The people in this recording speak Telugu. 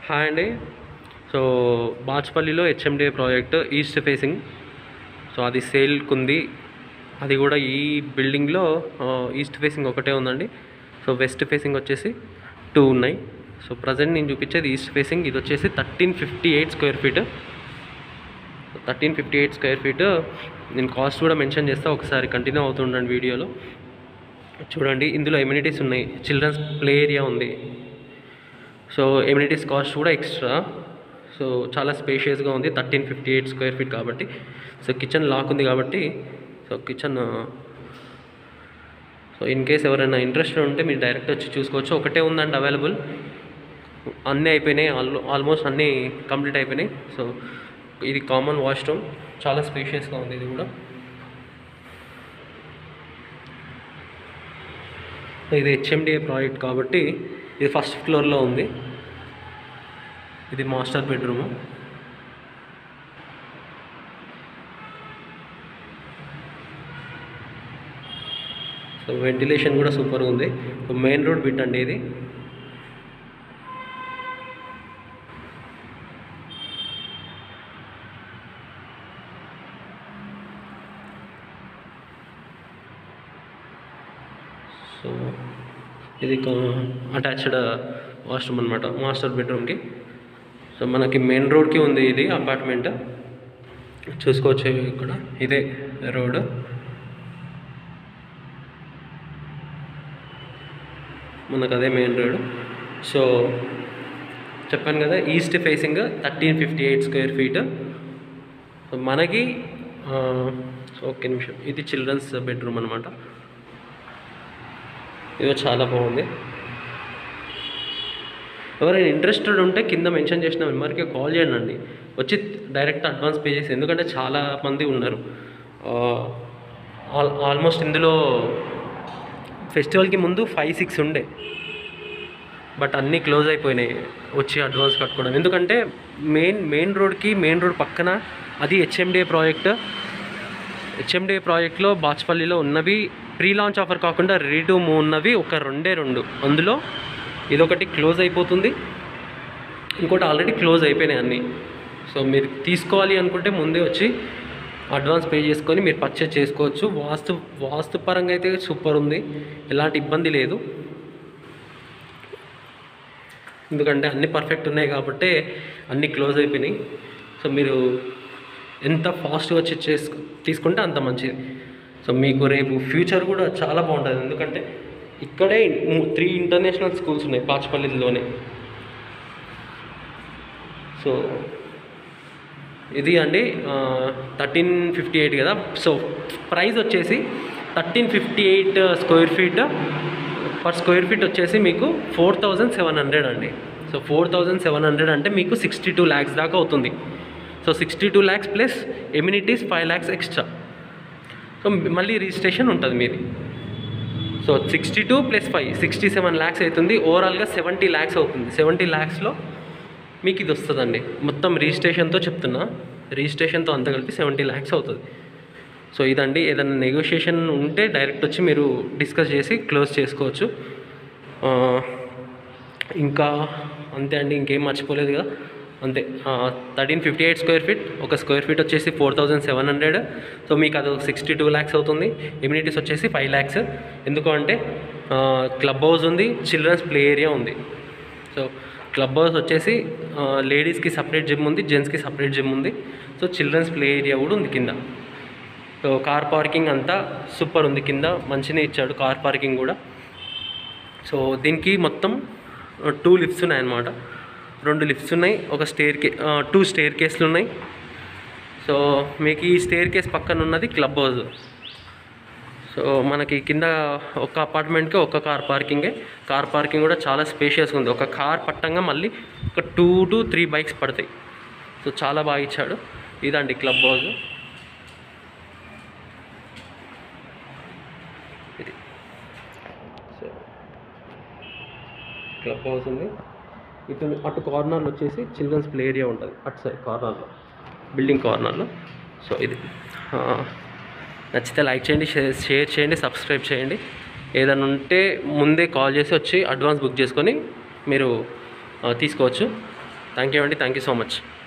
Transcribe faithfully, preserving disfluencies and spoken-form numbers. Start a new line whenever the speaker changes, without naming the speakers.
హాయ్ అండి. సో బాచ్పల్లిలో HMDA project east facing. So అది సేల్కి ఉంది. అది కూడా ఈ బిల్డింగ్లో ఈస్ట్ ఫేసింగ్ ఒకటే ఉందండి. సో వెస్ట్ ఫేసింగ్ వచ్చేసి టూ ఉన్నాయి. సో ప్రజెంట్ నేను చూపించేది ఈస్ట్ ఫేసింగ్. ఇది వచ్చేసి thirteen fifty eight square feet thirteen fifty eight square feet నేను కాస్ట్ కూడా మెన్షన్ చేస్తా, ఒకసారి కంటిన్యూ అవుతుండండి వీడియోలో. చూడండి, ఇందులో ఎమ్యూనిటీస్ ఉన్నాయి. చిల్డ్రన్స్ ప్లే ఏరియా ఉంది. సో ఎమ్యూనిటీస్ కాస్ట్ కూడా ఎక్స్ట్రా. సో చాలా స్పేషియస్గా ఉంది, thirteen fifty eight square feet కాబట్టి. సో కిచెన్ లాక్ ఉంది కాబట్టి, so kitchen so in case ఎవరైనా ఇంట్రెస్టెడ్ ఉంటే మీరు డైరెక్ట్ వచ్చి చూసుకోవచ్చు. ఒకటే ఉందండి అవైలబుల్, అన్నీ అయిపోయినాయి, ఆల్ ఆల్మోస్ట్ అన్నీ కంప్లీట్ అయిపోయినాయి. సో ఇది కామన్ వాష్రూమ్, చాలా స్పేషియస్గా ఉంది. ఇది కూడా ఇది హెచ్ఎండిఏ ప్రాజెక్ట్ కాబట్టి ఇది ఫస్ట్ ఫ్లోర్లో ఉంది. ఇది మాస్టర్ బెడ్రూము. సో వెంటిలేషన్ కూడా సూపర్గా ఉంది. మెయిన్ రోడ్ బిట్ అండి ఇది. సో ఇది అటాచ్డ్ వాష్రూమ్ అనమాట మాస్టర్ బెడ్రూమ్కి. సో మనకి మెయిన్ రోడ్కి ఉంది ఇది అపార్ట్మెంట్, చూసుకోవచ్చు. ఇక్కడ ఇదే రోడ్. మనకు అదే మెయిన్ రోడ్. సో చెప్పాను కదా, east facing thirteen fifty eight square feet. So మనకి ఒక్క నిమిషం, ఇది చిల్డ్రన్స్ బెడ్రూమ్ అనమాట. ఇది చాలా బాగుంది. ఎవరైనా ఇంట్రెస్టెడ్ ఉంటే కింద మెన్షన్ చేసిన నెంబర్కి కాల్ చేయండి, వచ్చి డైరెక్ట్ అడ్వాన్స్ పే చేసి. ఎందుకంటే చాలామంది ఉన్నారు. ఆల్ ఆల్మోస్ట్ ఇందులో ఫెస్టివల్కి ముందు ఫైవ్ సిక్స్ ఉండే, బట్ అన్నీ క్లోజ్ అయిపోయినాయి వచ్చి అడ్వాన్స్ కట్టుకోవడం. ఎందుకంటే మెయిన్ మెయిన్ రోడ్కి మెయిన్ రోడ్ పక్కన అది హెచ్ఎండిఏ ప్రాజెక్ట్. హెచ్ఎండిఏ ప్రాజెక్ట్లో బాచ్పల్లిలో ఉన్నవి ప్రీ లాంచ్ ఆఫర్ కాకుండా రెడీ టు మూవ్ ఉన్నవి ఒక రెండే రెండు. అందులో ఇదొకటి క్లోజ్ అయిపోతుంది, ఇంకోటి ఆల్రెడీ క్లోజ్ అయిపోయినాయి అన్నీ. సో మీరు తీసుకోవాలి అనుకుంటే ముందే వచ్చి అడ్వాన్స్ పే చేసుకొని మీరు పర్చేజ్ చేసుకోవచ్చు. వాస్తు వాస్తు పరంగా అయితే సూపర్ ఉంది, ఎలాంటి ఇబ్బంది లేదు. ఎందుకంటే అన్నీ పర్ఫెక్ట్ ఉన్నాయి కాబట్టి అన్నీ క్లోజ్ అయిపోయినాయి. సో మీరు ఎంత ఫాస్ట్గా వచ్చి చేసుకు తీసుకుంటే అంత మంచిది. సో మీకు రేపు ఫ్యూచర్ కూడా చాలా బాగుంటుంది. ఎందుకంటే ఇక్కడే త్రీ ఇంటర్నేషనల్ స్కూల్స్ ఉన్నాయి బాచ్పల్లిలోనే. సో ఇది అండి థర్టీన్ ఫిఫ్టీ ఎయిట్ కదా. సో ప్రైస్ వచ్చేసి thirteen fifty eight square feet per square feet వచ్చేసి మీకు ఫోర్ థౌజండ్ సెవెన్ హండ్రెడ్ అండి. So four thousand seven hundred అంటే మీకు సిక్స్టీ టూ ల్యాక్స్ దాకా అవుతుంది. So sixty two lakhs plus amenities five lakhs extra. So మళ్ళీ రిజిస్ట్రేషన్ ఉంటుంది మీది. So sixty two plus five sixty seven lakhs అవుతుంది. ఓవరాల్గా సెవెంటీ ల్యాక్స్ అవుతుంది. సెవెంటీ ల్యాక్స్లో మీకు ఇది వస్తుందండి. మొత్తం రిజిస్ట్రేషన్తో చెప్తున్నా, రిజిస్ట్రేషన్తో అంతా కలిపి సెవెంటీ ల్యాక్స్ అవుతుంది. సో ఇదండి, ఏదైనా నెగోషియేషన్ ఉంటే డైరెక్ట్ వచ్చి మీరు డిస్కస్ చేసి క్లోజ్ చేసుకోవచ్చు. ఇంకా అంతే అండి, ఇంకేం మర్చిపోలేదు కదా. అంతే, thirteen fifty eight square feet, ఒక స్క్వేర్ ఫీట్ వచ్చేసి four thousand seven hundred. So మీకు అది సిక్స్టీ టూ ల్యాక్స్ అవుతుంది. ఇమ్యూనిటీస్ వచ్చేసి ఫైవ్ ల్యాక్స్. ఎందుకు అంటే క్లబ్ హౌస్ ఉంది, చిల్డ్రన్స్ ప్లే ఏరియా ఉంది. సో క్లబ్ హౌస్ వచ్చేసి లేడీస్కి సపరేట్ జిమ్ ఉంది, జెంట్స్కి సపరేట్ జిమ్ ఉంది. సో చిల్డ్రన్స్ ప్లే ఏరియా కూడా ఉంది కింద. సో కార్ పార్కింగ్ అంతా సూపర్ ఉంది, కింద మంచిగా ఇచ్చాడు కార్ పార్కింగ్ కూడా. సో దీనికి మొత్తం టూ లిఫ్ట్స్ ఉన్నాయన్నమాట. రెండు లిఫ్ట్స్ ఉన్నాయి, ఒక స్టేర్ కే టూ స్టేర్ కేస్లు ఉన్నాయి. సో మీకు ఈ స్టేర్ కేస్ పక్కన ఉన్నది క్లబ్ హౌస్. సో మనకి కింద ఒక అపార్ట్మెంట్కి ఒక కార్ పార్కింగే. కార్ పార్కింగ్ కూడా చాలా స్పేషియస్గా ఉంది. ఒక కార్ పట్టంగా మళ్ళీ ఒక టూ టు త్రీ బైక్స్ పడతాయి. సో చాలా బాగా ఇచ్చాడు. ఇదండి క్లబ్ హౌస్. ఇది సో క్లబ్ హౌస్ ఉంది. ఇటు అటు కార్నర్లో వచ్చేసి చిల్డ్రన్స్ ప్లే ఏరియా ఉంటుంది, అటు సైడ్ కార్నర్లో, బిల్డింగ్ కార్నర్లో. సో ఇది నచ్చితే లైక్ చేయండి, షేర్ చేయండి, సబ్స్క్రైబ్ చేయండి. ఏదైనా ఉంటే ముందే కాల్ చేసి వచ్చి అడ్వాన్స్ బుక్ చేసుకొని మీరు తీసుకోవచ్చు. థ్యాంక్ యూ అండి, థ్యాంక్ యూ సో మచ్.